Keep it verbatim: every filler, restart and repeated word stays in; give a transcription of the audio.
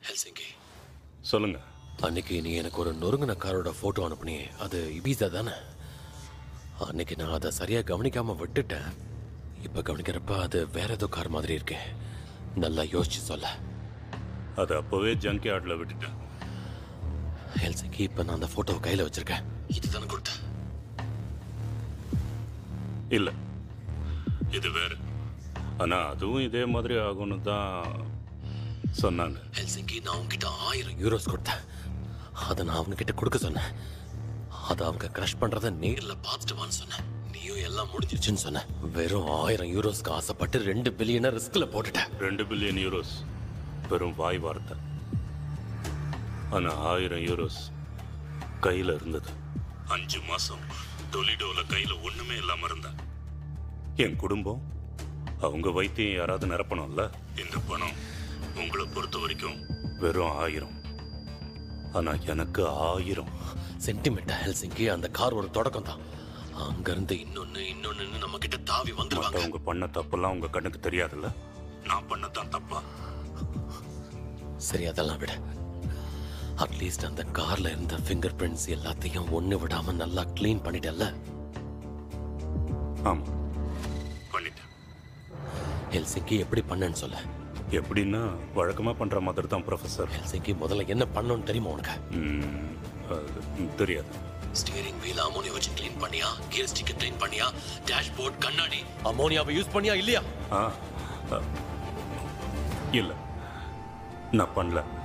Helsinki. சொல்லுங்க. அன்னைக்கு நீ எனக்கு ஒரு நொறுங்கின காரோட ஃபோட்டோ அனுப்புனியே, அது இபீஸா தானே? அன்னைக்கு நான் அதை சரியாக கவனிக்காமல் விட்டுட்டேன். இப்போ கவனிக்கிறப்ப அது வேற ஏதோ கார் மாதிரி இருக்கே. நல்லா யோசிச்சு சொல்ல. அது அப்போவே ஜங்க் யார்டில் விட்டுட்டேன். ஹெல்சிங்கி, இப்போ நான் அந்த ஃபோட்டோவை கையில் வச்சிருக்கேன். இதுதானே கொடுத்தேன்? இல்லை, இது வேறு. ஆனால் அதுவும் இதே மாதிரி ஆகும்னு தான் சொன்னாங்க. ஹெல்சிங்கி, நான் அவங்ககிட்ட ஆயிரம் யூரோஸ் கொடுத்தேன். அதை நான் அவங்க கிட்ட கொடுக்க சொன்னேன். அதை அவங்க கிரஷ் பண்றத நேரில் பார்த்துட்டுவான்னு சொன்னேன். நீயும் எல்லாம் முடிஞ்சிருச்சுன்னு சொன்ன. வெறும் ஆயிரம் யூரோஸ்க்கு ஆசைப்பட்டு ரெண்டு பில்லியனை ரிஸ்க்ல போட்டுட்டேன். ரெண்டு பில்லியன் யூரோஸ் வெறும் வாய் வார்த்தை. ஆனால் ஆயிரம் யூரோஸ் கையில் இருந்தது. அஞ்சு மாசம் டொலிடோல கையில் ஒண்ணுமே இல்லாம இருந்தேன். என் குடும்பம், அவங்க வைத்தியம் யாராவது நிரப்பணும்ல. இந்த பணம் உங்களை பொறுத்த வரைக்கும் வெறும் ஆயிரம். ஆனா எனக்கு ஆயிரம் சென்டிமெண்டா. ஹெல்சிங்கி, அந்த கார் ஒரு தொடக்கம் தான். அங்கிருந்து இன்னொன்னு இன்னொன்னு நம்ம கிட்ட தாவி வந்துருவாங்க. அவங்க பண்ண தப்பெல்லாம் உங்க கண்ணுக்கு தெரியாதுல்ல. நான் பண்ணதான் தப்பா? சரி, அதெல்லாம் விட அட்லீஸ்ட் அந்த கார்ல இருந்த ஃபிங்கர் பிரிண்ட்ஸ் எல்லாத்தையும் ஒண்ணு விடாம நல்லா கிளீன் பண்ணிட்டல்ல? ஆமா, பண்ணிட்டேன். ஹெல்சிங்கி, எப்படி பண்ணேன்னு சொல்ல. எப்படின்னா வழக்கமா பண்ற மாதிரி தான் ப்ரொஃபசர். ஹெல்சிங்கி, முதல்ல என்ன பண்ணணும்னு தெரியுமா உனக்கு? தெரியாது. ஸ்டீரிங் வீல் அமோனியா வச்சு க்ளீன் பண்ணியா? கியர் ஸ்டிக்கர் க்ளீன் பண்ணியா? டேஷ்போர்ட், கண்ணாடி அமோனியாவை யூஸ் பண்ணியா இல்லையா? இல்ல, நான் பண்ணல.